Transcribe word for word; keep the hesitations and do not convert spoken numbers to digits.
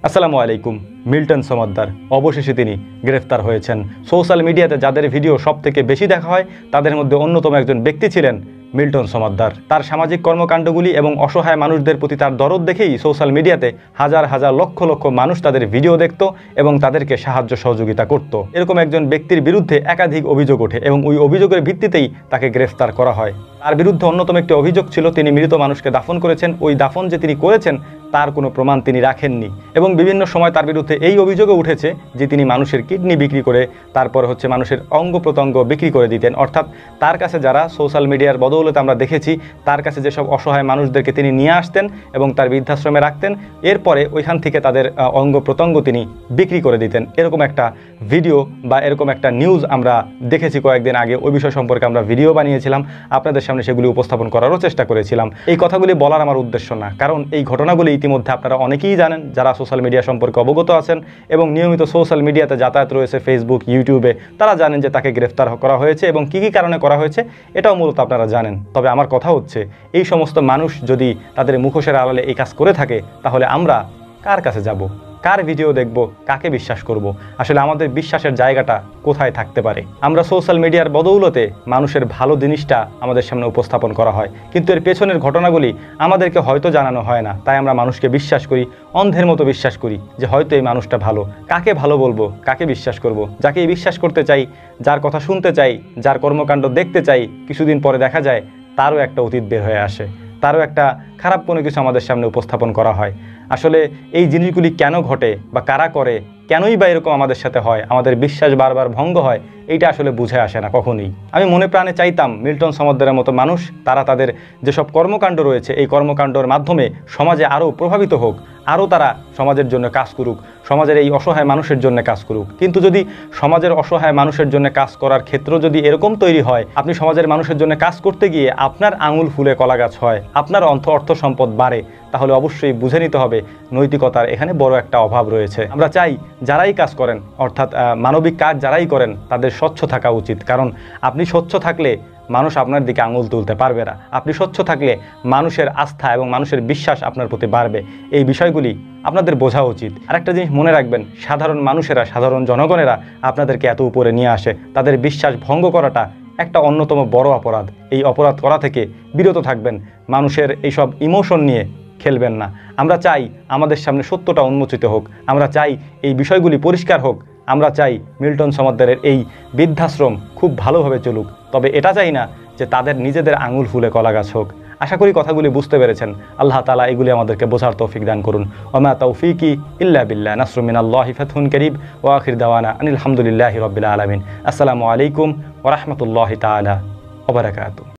আসসালামু আলাইকুম। মিল্টন সমাদ্দার অবশেষে তিনি গ্রেফতার হয়েছেন। সোশ্যাল মিডিয়াতে যাদের ভিডিও সবথেকে বেশি দেখা হয় তাদের মধ্যে অন্যতম একজন ব্যক্তি ছিলেন মিল্টন সমাদ্দার। তার সামাজিক কর্মকাণ্ডগুলি এবং অসহায় মানুষদের প্রতি তার দরদ দেখেই সোশ্যাল মিডিয়াতে হাজার হাজার লক্ষ লক্ষ মানুষ তাদের ভিডিও দেখত এবং তাদেরকে সাহায্য সহযোগিতা করত। এরকম একজন ব্যক্তির বিরুদ্ধে একাধিক অভিযোগ ওঠে এবং ওই অভিযোগের ভিত্তিতেই তাকে গ্রেফতার করা হয়। তার বিরুদ্ধে অন্যতম একটি অভিযোগ ছিল তিনি মৃত মানুষকে দাফন করেছেন। ওই দাফন যে তিনি করেছেন তার কোনো প্রমাণ তিনি রাখেননি এবং বিভিন্ন সময় তার বিরুদ্ধে এই অভিযোগও উঠেছে যে তিনি মানুষের কিডনি বিক্রি করে তারপর হচ্ছে মানুষের অঙ্গ প্রত্যঙ্গ বিক্রি করে দিতেন। অর্থাৎ তার কাছে যারা সোশ্যাল মিডিয়ার বদৌলতে আমরা দেখেছি তার কাছে যেসব অসহায় মানুষদেরকে তিনি নিয়ে আসতেন এবং তার বৃদ্ধাশ্রমে রাখতেন, এরপরে ওইখান থেকে তাদের অঙ্গ প্রত্যঙ্গ তিনি বিক্রি করে দিতেন। এরকম একটা ভিডিও বা এরকম একটা নিউজ আমরা দেখেছি কয়েকদিন আগে। ওই বিষয় সম্পর্কে আমরা ভিডিও বানিয়েছিলাম, আপনাদের সামনে সেগুলি উপস্থাপন করারও চেষ্টা করেছিলাম। এই কথাগুলি বলার আমার উদ্দেশ্য না, কারণ এই ঘটনাগুলি ইতিমধ্যে আপনারা অনেকেই জানেন যারা সোশ্যাল মিডিয়া সম্পর্কে অবগত আছেন এবং নিয়মিত সোশ্যাল মিডিয়াতে যাতায়াত রয়েছে ফেসবুক, ইউটিউবে, তারা জানেন যে তাকে গ্রেফতার করা হয়েছে এবং কী কী কারণে করা হয়েছে এটাও মূলত আপনারা জানেন। তবে আমার কথা হচ্ছে এই সমস্ত মানুষ যদি তাদের মুখোশের আড়ালে এই কাজ করে থাকে তাহলে আমরা কার কাছে যাব, কার ভিডিও দেখব, কাকে বিশ্বাস করব? আসলে আমাদের বিশ্বাসের জায়গাটা কোথায় থাকতে পারে? আমরা সোশ্যাল মিডিয়ার বদৌলতে মানুষের ভালো জিনিসটা আমাদের সামনে উপস্থাপন করা হয়, কিন্তু এর পেছনের ঘটনাগুলি আমাদেরকে হয়তো জানানো হয় না। তাই আমরা মানুষকে বিশ্বাস করি, অন্ধের মতো বিশ্বাস করি যে হয়তো এই মানুষটা ভালো। কাকে ভালো বলবো, কাকে বিশ্বাস করব? যাকে বিশ্বাস করতে চাই, যার কথা শুনতে চাই, যার কর্মকাণ্ড দেখতে চাই, কিছুদিন পরে দেখা যায় তারও একটা অতীত বের হয়ে আসে, তারও একটা খারাপ কোনো কিছু আমাদের সামনে উপস্থাপন করা হয়। আসলে এই জিনিসগুলি কেন ঘটে বা কারা করে, কেনই বা এরকম আমাদের সাথে হয়, আমাদের বিশ্বাস বারবার ভঙ্গ হয়, এইটা আসলে বুঝে আসে না কখনোই। আমি মনে প্রাণে চাইতাম মিল্টন সমাদ্দারের মতো মানুষ তারা তাদের যেসব কর্মকাণ্ড রয়েছে এই কর্মকাণ্ডের মাধ্যমে সমাজে আরও প্রভাবিত হোক, আরও তারা সমাজের জন্য কাজ করুক, সমাজের এই অসহায় মানুষের জন্য কাজ করুক। কিন্তু যদি সমাজের অসহায় মানুষের জন্য কাজ করার ক্ষেত্র যদি এরকম তৈরি হয়, আপনি সমাজের মানুষের জন্য কাজ করতে গিয়ে আপনার আঙুল ফুলে কলা গাছ হয়, আপনার অর্থ অর্থ সম্পদ বাড়ে, তাহলে অবশ্যই বুঝে নিতে হবে নৈতিকতার এখানে বড় একটা অভাব রয়েছে। আমরা চাই যারাই কাজ করেন, অর্থাৎ মানবিক কাজ যারাই করেন তাদের স্বচ্ছ থাকা উচিত, কারণ আপনি স্বচ্ছ থাকলে মানুষ আপনার দিকে আঙুল তুলতে পারবে না। আপনি স্বচ্ছ থাকলে মানুষের আস্থা এবং মানুষের বিশ্বাস আপনার প্রতি বাড়বে। এই বিষয়গুলি আপনাদের বোঝা উচিত। আরেকটা জিনিস মনে রাখবেন, সাধারণ মানুষেরা, সাধারণ জনগণেরা আপনাদেরকে এত উপরে নিয়ে আসে, তাদের বিশ্বাস ভঙ্গ করাটা একটা অন্যতম বড় অপরাধ। এই অপরাধ করা থেকে বিরত থাকবেন, মানুষের এইসব ইমোশন নিয়ে খেলবেন না। আমরা চাই আমাদের সামনে সত্যটা উন্মোচিত হোক, আমরা চাই এই বিষয়গুলি পরিষ্কার হোক, আমরা চাই মিল্টন সমাদ্দারের এই বৃদ্ধাশ্রম খুব ভালোভাবে চলুক। তবে এটা চাই না যে তাদের নিজেদের আঙুল ফুলে কলা গাছ হোক। আশা করি কথাগুলি বুঝতে পেরেছেন। আল্লাহ তাআলা এগুলি আমাদেরকে বোঝার তৌফিক দান করুন। ওমা তৌফিকি ইল্লা বিল্লাহ, নাসরুম মিনাল্লাহি ফাতহুন কারীব ওয়া আখির দাওয়ানা আনিল হামদুলিল্লাহি রাব্বিল আলামিন। আসসালামু আলাইকুম ওয়া রাহমাতুল্লাহি তাআলা ওয়া বারাকাতুহু।